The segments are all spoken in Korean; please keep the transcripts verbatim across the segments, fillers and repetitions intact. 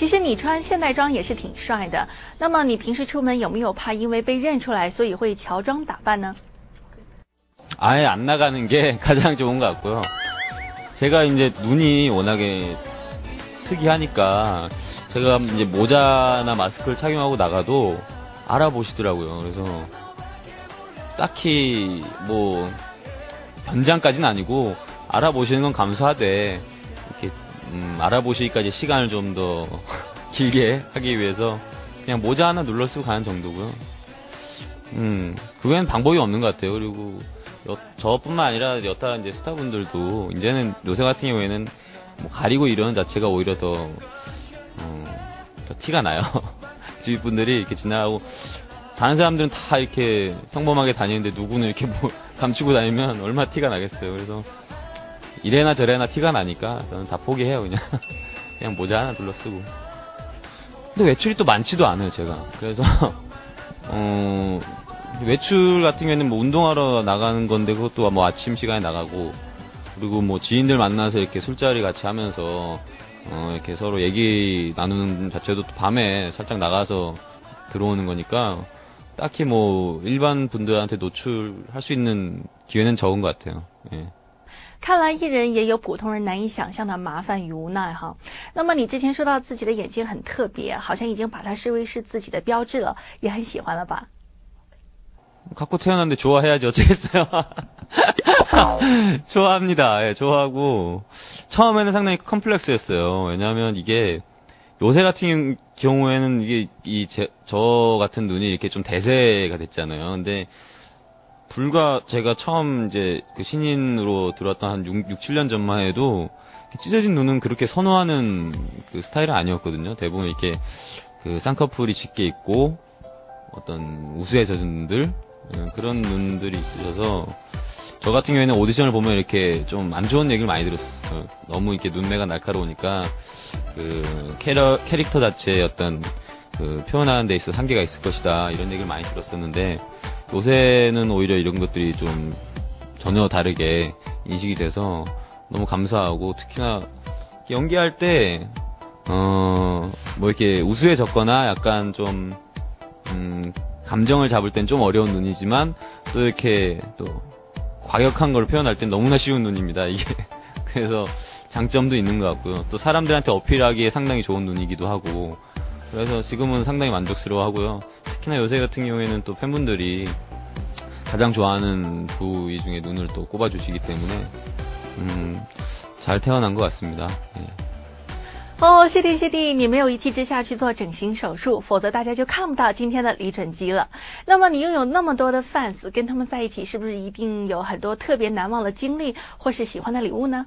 其实你穿现代装也是挺帅的。那么你平时出门有没有怕因为被认出来，所以会乔装打扮呢？ 아예 안 나가는 게 가장 좋은 것 같고요. 제가 이제 눈이 워낙에 특이하니까 제가 이제 모자나 마스크를 착용하고 나가도 알아보시더라고요. 그래서 딱히 뭐 변장까지는 아니고 알아보시는 건 감사하되 이렇게 음, 알아보시기까지 시간을 좀 더 길게 하기 위해서 그냥 모자 하나 눌러 쓰고 가는 정도고요. 음, 그 외엔 방법이 없는 것 같아요. 그리고 여, 저뿐만 아니라 여타 이제 스타분들도 이제는 요새 같은 경우에는 뭐 가리고 이러는 자체가 오히려 더, 어, 더 티가 나요. 주위 분들이 이렇게 지나가고 다른 사람들은 다 이렇게 평범하게 다니는데 누구는 이렇게 뭐 감추고 다니면 얼마나 티가 나겠어요. 그래서 이래나 저래나 티가 나니까 저는 다 포기해요. 그냥 그냥 모자 하나 둘러 쓰고. 근데 외출이 또 많지도 않아요, 제가. 그래서 어. 외출 같은 경우에는 뭐 운동하러 나가는 건데 그것도 뭐 아침 시간에 나가고 그리고 뭐 지인들 만나서 이렇게 술자리 같이 하면서 어 이렇게 서로 얘기 나누는 자체도 또 밤에 살짝 나가서 들어오는 거니까 딱히 뭐 일반 분들한테 노출할 수 있는 기회는 적은 것 같아요. 예. 看来艺人也有普通人难以想象的麻烦与无奈哈。那么你之前说到自己的眼睛很特别，好像已经把它视为是自己的标志了，也很喜欢了吧？ 갖고 태어났는데 좋아해야지 어쩌겠어요. 좋아합니다. 예, 좋아하고 처음에는 상당히 컴플렉스였어요. 왜냐하면 이게 요새 같은 경우에는 이게 이 저 같은 눈이 이렇게 좀 대세가 됐잖아요. 근데 불과 제가 처음 이제 그 신인으로 들어왔던 한 육, 칠 년 전만 해도 찢어진 눈은 그렇게 선호하는 그 스타일은 아니었거든요. 대부분 이렇게 그 쌍꺼풀이 짙게 있고 어떤 우수에 젖은 눈들 그런 눈들이 있으셔서 저 같은 경우에는 오디션을 보면 이렇게 좀 안 좋은 얘기를 많이 들었었어요. 너무 이렇게 눈매가 날카로우니까 그 캐러, 캐릭터 자체의 어떤 그 표현하는 데 있어서 한계가 있을 것이다 이런 얘기를 많이 들었었는데 요새는 오히려 이런 것들이 좀 전혀 다르게 인식이 돼서 너무 감사하고 특히나 연기할 때 어 뭐 이렇게 우수해졌거나 약간 좀 음 감정을 잡을 땐 좀 어려운 눈이지만 또 이렇게 또 과격한 걸 표현할 땐 너무나 쉬운 눈입니다. 이게 그래서 장점도 있는 것 같고요. 또 사람들한테 어필하기에 상당히 좋은 눈이기도 하고 그래서 지금은 상당히 만족스러워하고요. 특히나 요새 같은 경우에는 또 팬분들이 가장 좋아하는 부위 중에 눈을 또 꼽아주시기 때문에 음, 잘 태어난 것 같습니다. 예. 哦，谢帝谢帝，你没有一气之下去做整形手术，否则大家就看不到今天的李准基了。那么你拥有那么多的 fans， 跟他们在一起，是不是一定有很多特别难忘的经历，或是喜欢的礼物呢？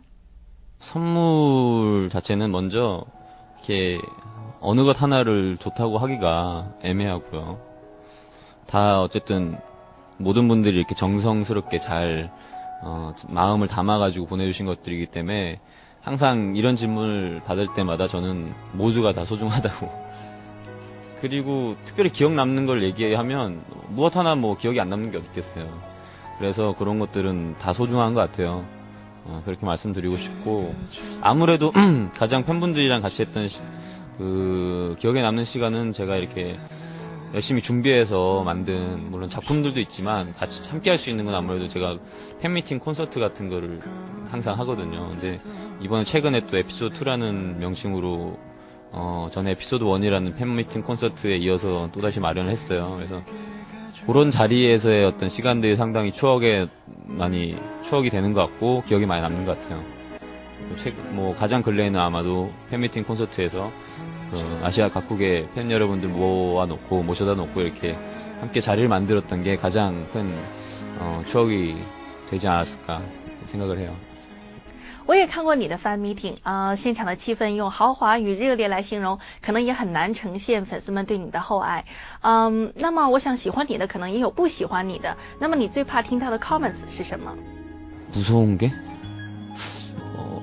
선물 자체는 먼저 이렇게 어느 것 하나를 좋다고 하기가 애매하고요. 다 어쨌든 모든 분들이 이렇게 정성스럽게 잘 어, 마음을 담아가지고 보내주신 것들이기 때문에 항상 이런 질문을 받을 때마다 저는 모두가 다 소중하다고. 그리고 특별히 기억 남는 걸 얘기하면 무엇 하나 뭐 기억이 안 남는 게 어디 있겠어요. 그래서 그런 것들은 다 소중한 것 같아요. 어, 그렇게 말씀드리고 싶고 아무래도 가장 팬분들이랑 같이 했던 시, 그 기억에 남는 시간은 제가 이렇게 열심히 준비해서 만든 물론 작품들도 있지만 같이 함께 할 수 있는 건 아무래도 제가 팬미팅 콘서트 같은 거를 항상 하거든요. 근데 이번에 최근에 또 에피소드 이라는 명칭으로 어, 전에 에피소드 일이라는 팬미팅 콘서트에 이어서 또다시 마련을 했어요. 그래서 그런 자리에서의 어떤 시간들이 상당히 추억에 많이 추억이 되는 것 같고 기억이 많이 남는 것 같아요. 뭐 가장 근래에는 아마도 팬미팅 콘서트에서 그 아시아 각국의 팬 여러분들 모아놓고 모셔다 놓고 이렇게 함께 자리를 만들었던 게 가장 큰 어, 추억이 되지 않았을까 생각을 해요. 我也看过你的 fan meeting 啊、呃，现场的气氛用豪华与热烈来形容，可能也很难呈现粉丝们对你的厚爱。嗯，那么我想喜欢你的可能也有不喜欢你的，那么你最怕听到的 comments 是什么？ 무서운 게? 어,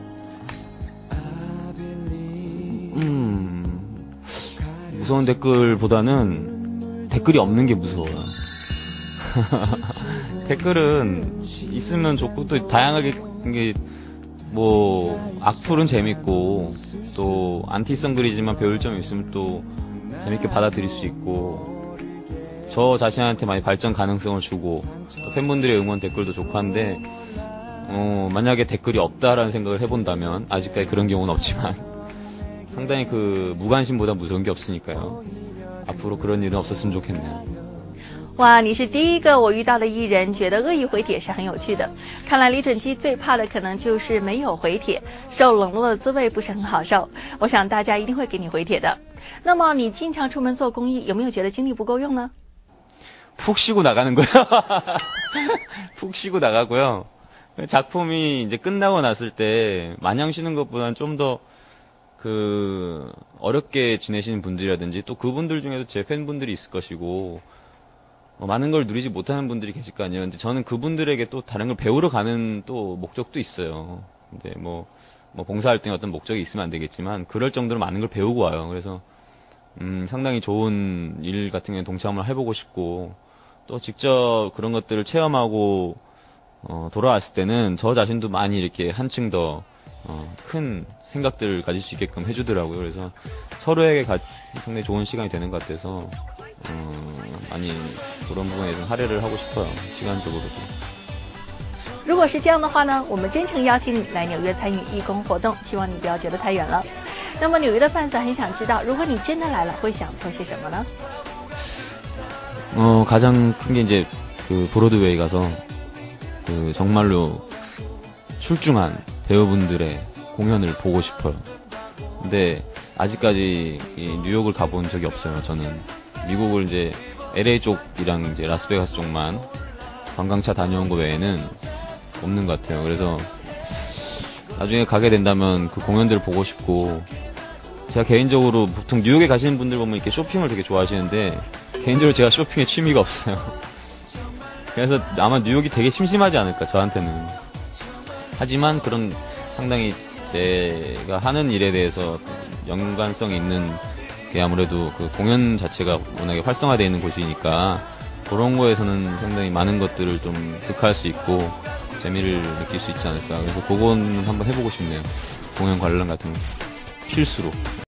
음, 무서운 댓글보다는 댓글이 없는 게 무서워요. 댓글은 있으면 좋고 또 다양하게 게 뭐 악플은 재밌고 또 안티성 글이지만 배울 점이 있으면 또 재밌게 받아들일 수 있고 저 자신한테 많이 발전 가능성을 주고 또 팬분들의 응원 댓글도 좋고 한데 어, 만약에 댓글이 없다라는 생각을 해본다면 아직까지 그런 경우는 없지만 상당히 그 무관심보다 무서운 게 없으니까요. 앞으로 그런 일은 없었으면 좋겠네요. 哇，你是第一个我遇到的艺人觉得恶意回帖是很有趣的。看来李准基最怕的可能就是没有回帖，受冷落的滋味不是很好受。我想大家一定会给你回帖的。那么你经常出门做公益，有没有觉得精力不够用呢？ 푹 쉬고 나가는 거요. 푹 쉬고 나가고요. 작품이 이제 끝나고 났을 때 마냥 쉬는 것보다는 좀 더 그 어렵게 지내시는 분들이라든지 또 그분들 중에도 제 팬분들이 있을 것이고 어, 많은 걸 누리지 못하는 분들이 계실 거 아니에요. 근데 저는 그분들에게 또 다른 걸 배우러 가는 또 목적도 있어요. 근데 뭐, 뭐 봉사활동에 어떤 목적이 있으면 안 되겠지만 그럴 정도로 많은 걸 배우고 와요. 그래서 음, 상당히 좋은 일 같은 경우에 동참을 해보고 싶고 또 직접 그런 것들을 체험하고 어, 돌아왔을 때는 저 자신도 많이 이렇게 한층 더 어, 큰 생각들을 가질 수 있게끔 해주더라고요. 그래서 서로에게 가, 상당히 좋은 시간이 되는 것 같아서 어, 많이 그런 부분에 좀 할애를 하고 싶어요. 시간적으로도. 如果是这样的话呢，我们真诚邀请你来纽约参与义工活动，希望你不要觉得太远了。那么纽约的fans很想知道，如果你真的来了，会想做些什么呢？ 어, 가장 큰 게 이제 그 브로드웨이 가서 그 정말로 출중한 배우분들의 공연을 보고 싶어요. 근데 아직까지 이 뉴욕을 가본 적이 없어요. 저는 미국을 이제 엘에이 쪽이랑 이제 라스베가스 쪽만 관광차 다녀온 거 외에는 없는 것 같아요. 그래서 나중에 가게 된다면 그 공연들을 보고 싶고 제가 개인적으로 보통 뉴욕에 가시는 분들 보면 이렇게 쇼핑을 되게 좋아하시는데 개인적으로 제가 쇼핑에 취미가 없어요. 그래서 아마 뉴욕이 되게 심심하지 않을까 저한테는. 하지만 그런 상당히 제가 하는 일에 대해서 연관성이 있는 게 아무래도 그 공연 자체가 워낙에 활성화되어 있는 곳이니까 그런 거에서는 상당히 많은 것들을 좀 득할 수 있고 재미를 느낄 수 있지 않을까. 그래서 그거는 한번 해보고 싶네요. 공연 관람 같은 거 필수로.